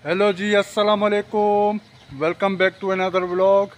Hello ji, अस्सलाम वालेकुम। Welcome back to another vlog.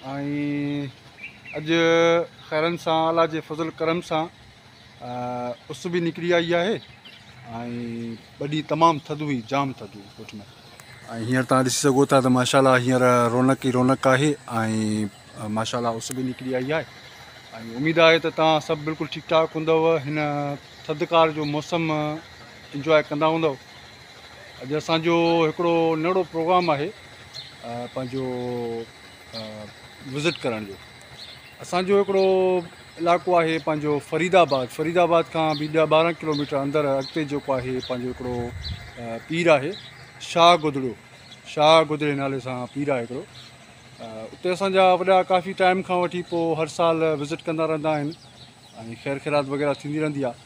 अॼु खैरन सां अल्लाह जे फज़ल करम सां उस भी निकिरी आई है। ॿ ॾींहं तमामु थधि हुई, जाम थधि हुई पुठ में। हींअर तव्हां ॾिसी सघो था त माशाल्लाह हींअर रौनक ई रौनक आहे। माशाल्लाह उस भी निकिरी आई है। उम्मीद है तो तव्हां सभु बिल्कुलु ठीकु ठाक हूंदव, हिन थधिकार जो मौसम इंजॉय कंदा हूंदव। अॼु असांजो हिकिड़ो नहिड़ो प्रोग्राम आहे पंहिंजो विज़िट करण जो। असांजो हिकिड़ो इलाइक़ो आहे पंहिंजो फरीदाबाद खां बि 12 किलोमीटर अंदरि अॻिते जेको आहे पंहिंजो हिकिड़ो पीर आहे शाह गुदड़े नाले सां पीर आहे हिकिड़ो। उते असांजा वॾा काफ़ी टाइम खां वठी पोइ हर साल विज़िट कंदा रहंदा आहिनि ऐं ख़ैर ख़ैरात वग़ैरह थींदी रहंदी आहे।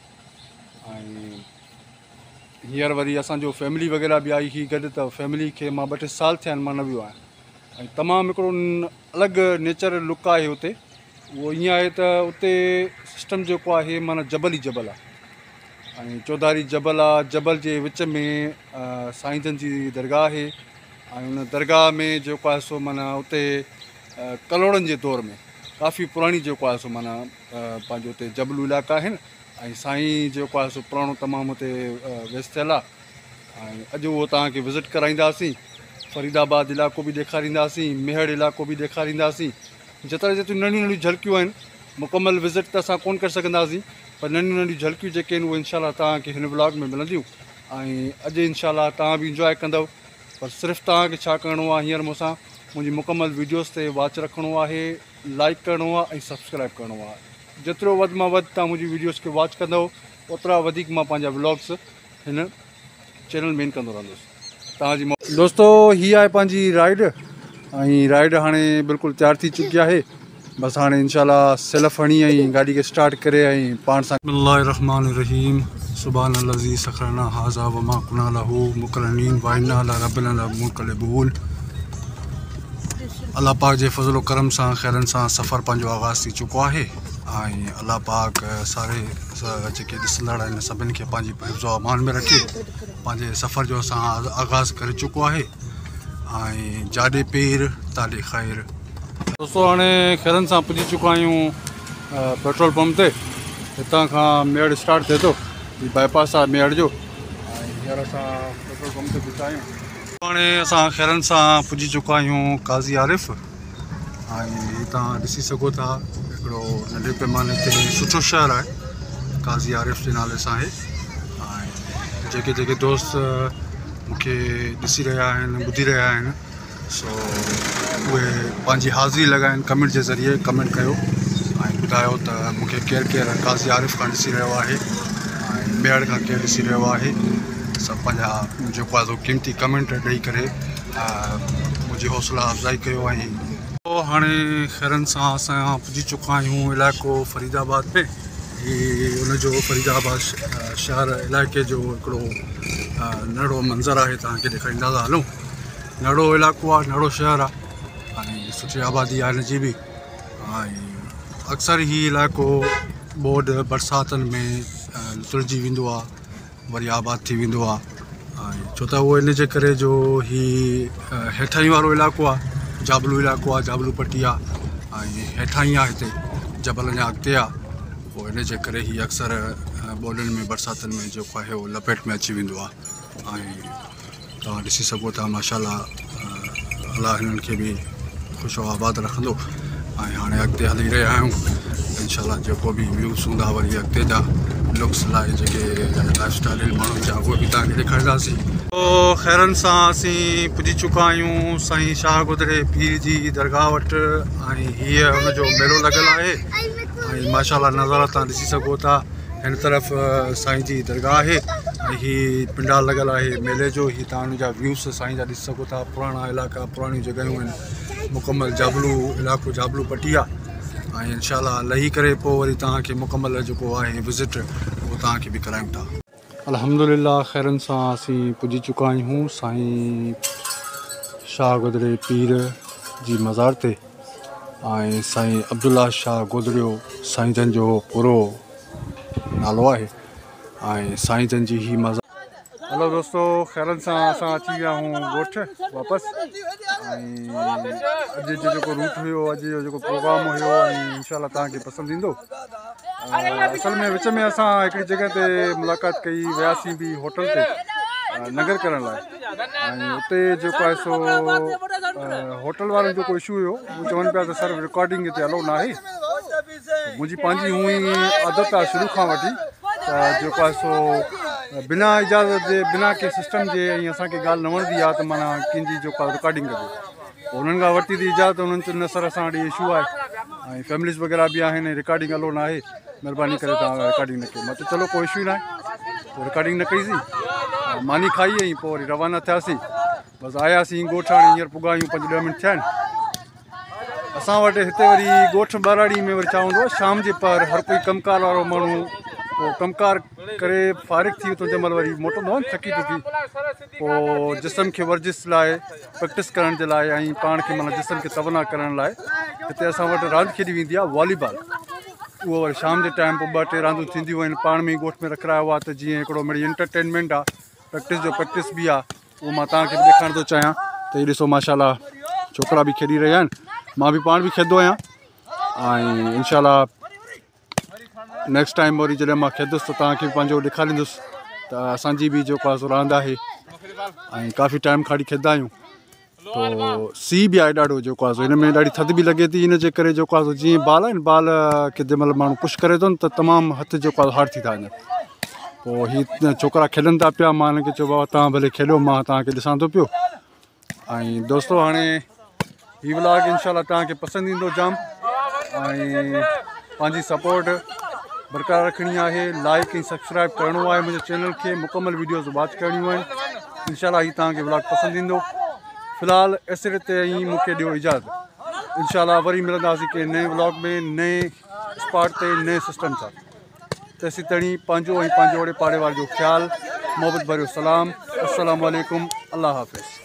हींअर वरी असांजो फैमिली वग़ैरह बि आई हुई गॾु, त फैमिली खे मां 2-3 साल थिया आहिनि मां न वियो आहियां। तमामु हिकिड़ो अलॻि नेचर लुक आहे उते। उहो ईअं आहे त उते सिस्टम जेको आहे माना जबल ई जबल आहे चौधारी जबल आहे। जबल जे विच में साईं जन जी दरगाह आहे उन दरगाह में जेको आहे सो माना उते कलोड़नि जे दौर में काफ़ी पुराणी जेको आहे सो माना पंहिंजो उते जबलू इलाइक़ा आहिनि साईं जेको आहे सो पुराणो तमामु उते व्यस्त थियल आहे। अॼु उहो तव्हांखे विज़िट कराईंदासीं। फरीदाबाद इलाइक़ो बि ॾेखारींदासीं, मेहड़ इलाइक़ो बि ॾेखारींदासीं। जेतिरियूं नंढियूं नंढियूं झलकियूं आहिनि, मुकमल विज़िट त असां कोन करे सघंदासीं, पर नंढियूं नंढियूं झलकियूं जेके आहिनि उहे इनशाला तव्हांखे हिन ब्लॉग में मिलंदियूं। अॼु इनशाला तव्हां बि इंजॉय कंदव। पर सिर्फ़ु तव्हांखे छा करिणो आहे, हींअर मूंसां मुंहिंजी मुकमल वीडियोज़ ते वॉच रखिणो आहे, लाइक करिणो आहे ऐं सब्सक्राइब करिणो आहे। जेतिरो वधि मां वधि तव्हां मुंहिंजी वीडियोज़ खे वॉच कंदव, ओतिरा वधीक मां पंहिंजा व्लॉग्स हिन चैनल में कंदो रहंदुसि तव्हांजी। दोस्तो हीअ आहे पंहिंजी राइड हाणे बिल्कुलु तयारु थी चुकी आहे। बसि हाणे इनशाला सेल्फ हणी ऐं गाॾी खे स्टार्ट करे ऐं पाण सां बिस्मिल्लाहिर्रहमानिर्रहीम सुब्हानल्लज़ी सखरना हाज़ा वमा कुन्ना लहू मुक़रनीन व इन्ना अला रब्बिना लमुनक़लिबून। अल्लाह पाक जे फज़ल करम सां खैरन सां सफ़र पंहिंजो आगाज़ थी चुको आहे अल्लाह पाक सारे जेके ॾिसंदड़ आहिनि सभिनी खे पंहिंजी हिफ़्ज़ो अमान में रखे पंहिंजे सफ़र जो असां आगाज़ करे चुको आहे जाॾे पेर ताॾे ख़ैर। दोस्तों हाणे खैरन सां पुॼी चुका आहियूं पेट्रोल पंप ते। हितां खां मेड़ स्टार्ट थिए थो, बाईपास आहे मेड़ जो। हींअर असां पेट्रोल पंप ते बीठा आहियूं। हाणे असां खैरन सां पुॼी चुका आहियूं काज़ी आरिफ़ तव्हां ॾिसी सघो था। हिकिड़ो नंढे पैमाने ते सुठो शहर आहे, काज़ी आरिफ़ जे नाले सां आहे। जेके जेके दोस्त मूंखे ॾिसी रहिया आहिनि, ॿुधी रहिया आहिनि, सो उहे पंहिंजी हाज़िरी लॻाइनि कमेंट जे ज़रिए। कमेंट कयो ऐं ॿुधायो त मूंखे केरु केरु काज़ी आरिफ़ खां ॾिसी रहियो आहे मेहड़ खां केरु ॾिसी रहियो आहे। सभु पंहिंजा जेको आहे क़ीमती कमेंट ॾेई करे मुंहिंजी हौसला अफ़ज़ाई कयो। हाणे खैरन सां असां पुॼी चुका आहियूं इलाइक़ो फरीदाबाद में। उनजो फरीदाबाद शहर इलाइक़े जो हिकिड़ो नहिड़ो मंज़र आहे, तव्हांखे ॾेखारींदा था हलूं। नहिड़ो इलाइक़ो आहे, नहिड़ो शहर आहे सुठी आबादी आहे हिनजी बि। अक्सर ही इलाइक़ो बोड बरसातनि में लुतरजी वेंदो आहे, वरी आबाद थी वेंदो आहे छो त उहो इन जे करे जो ही हेठाई वारो इलाइक़ो आहे, जाबलू इलाइक़ो आहे, जाबलू पट्टी आहे हेठाई आहे, हिते जबल जा अॻिते आहे। पोइ इन जे करे ही अक्सर ॿोॾियुनि में बरसातनि में जेको आहे उहो लपेट में अची वेंदो आहे। तव्हां ॾिसी सघो था माशाल्लाह अलाह हिननि खे बि ख़ुशो आबाद रखंदो। हाणे अॻिते हली रहिया आहियूं इनशाला। जेको बि व्यूज़ हूंदा वरी अॻिते जा लुक्स लाइ जेके लाइफ स्टाइल माण्हुनि जा उहे बि तव्हांखे ॾेखारींदासीं। पोइ खैरन सां असीं पुॼी चुका आहियूं साईं शाह गुदड़े पीर जी दरगाह वटि हीअ हुनजो मेलो लॻियलु आहे माशाल्लाह नज़ारा तव्हां ॾिसी सघो था। हिन तरफ़ साईं जी दरगाह आहे हीअ पिंडाल लॻियलु आहे मेले जो। हीअ तव्हां हुनजा व्यूज़ साईं जा ॾिसी सघो था। पुराणा इलाइक़ा, पुराणियूं जॻहियूं आहिनि, मुकमल जाबलू इलाइक़ो, जाबलू पट्टी आहे इनशाला लही करे पोइ वरी तव्हांखे मुकमल जेको आहे विज़िट उहो तव्हांखे बि करायूं था। अल्हम्दुलिल्लाह खैरन सां असीं पुॼी चुका आहियूं साईं शाह गुदड़े पीर जी मज़ार ते साईं अब्दुल्ला शाह गुदड़ियो साईं जन जो पूरो नालो आहे साईं जन जी ही मज़ार। हेलो दोस्तों, खैरन सां असां अची विया हूँ ॻोठ वापसि। अॼु जो जेको रूट हुयो, अॼु जो जेको प्रोग्राम हुयो, इंशाल्लाह तव्हांखे पसंदि ईंदो। असल में विच में असां हिकिड़ी जॻह ते मुलाक़ात कई, वियासीं बि होटल ते नगर करण लाइ। उते जेको आहे सो होटल वारनि जो को इशू हुयो, उहे चवनि पिया त सर रिकॉर्डिंग हिते अलो न आहे। मुंहिंजी पंहिंजी हूअं ई आदत आहे शुरू खां वठी त जेको आहे सो बिना इजाज़त जे, बिना कंहिं सिस्टम जे ऐं असांखे ॻाल्हि न वणंदी आहे त माना कंहिंजी जेको आहे रिकॉर्डिंग कजे। उन्हनि खां वरिती थी इजाज़त, उन्हनि चयो न सर असां वटि इशू आहे ऐं फैमिलीज़ वग़ैरह बि आहिनि, रिकॉर्डिंग अलो न आहे, महिरबानी करे तव्हां रिकॉर्डिंग न कयो। मां त चलो कोई इशू न आहे, पोइ रिकॉर्डिंग न कईसीं, मानी खाई ऐं पोइ वरी रवाना थियासीं। बसि आयासीं ॻोठ, हाणे हींअर पुॻा आहियूं, 5-10 मिंट थिया आहिनि। असां वटि हिते वरी ॻोठ ॿाराड़ी में वरी छा हूंदो आहे, शाम जे पर हर कोई कमकार वारो माण्हू पोइ कमकार करे फ़ारिग थी तो जंहिं महिल वरी मोटंदो आहे थकी टुकी, पोइ जिस्म खे वर्जिश लाइ, प्रैक्टिस करण जे लाइ ऐं पाण खे माना जिस्म खे तवना करण लाइ हिते असां वटि रांदि खेॾी वेंदी आहे वॉलीबॉल। उहो वरी शाम जे टाइम पोइ 2-3 रांदियूं थींदियूं आहिनि, पाण में ई ॻोठ में रखायो आहे त जीअं हिकिड़ो मिड़ी एंटरटेनमेंट आहे, प्रैक्टिस जो प्रैक्टिस बि आहे। उहो मां तव्हांखे बि ॾेखारण थो चाहियां त हीअ ॾिसो माशाल्लाह छोकिरा बि खेॾी रहिया आहिनि, मां बि पाण बि खेॾंदो आहियां। ऐं इंशाल्लाह नेक्स्ट टाइम वरी जॾहिं मां खेॾंदुसि त तव्हांखे बि पंहिंजो ॾेखारींदुसि त असांजी बि जेको आहे सो रांदि आहे ऐं काफ़ी टाइम खां खेॾंदा आहियूं। तो सीउ बि आहे ॾाढो जेको आहे सो हिन में ॾाढी थधि बि लॻे थी, हिन जे करे जेको आहे सो जीअं बाल आहिनि, बाल खे जंहिं महिल माण्हू पुश करे थो न त तमामु हथ जेको आहे हार्ड थी था वञनि। पोइ हीअ छोकिरा खेॾनि था पिया, मां हिनखे चयो बाबा तव्हां भले खेॾो, मां तव्हांखे ॾिसां थो पियो। ऐं दोस्तो हाणे हीअ व्लॉग इंशाल्लाह तव्हांखे पसंदि ईंदो जाम, ऐं पंहिंजी सपोर्ट बरक़रार रखणी आहे, लाइक ऐं सब्सक्राइब करिणो आहे मुंहिंजे चैनल खे, मुकमल वीडियोज़ वॉच करणियूं आहिनि। इंशाल्लाह हीअ तव्हांखे व्लॉग पसंदि ईंदो। फ़िलहाल एसिड ते ई मूंखे ॾियो इजाज़त, इंशाल्लाह वरी मिलंदासीं कंहिं नए व्लॉग में, नए स्पॉट ते, नए सिस्टम सां। तेसीं ताईं पंहिंजो ऐं पंहिंजे ओड़े पाड़े वारे जो ख़्यालु, मोहबत भरियो सलाम, अस्सलामु अलैकुम, अल्लाह हाफ़िज़।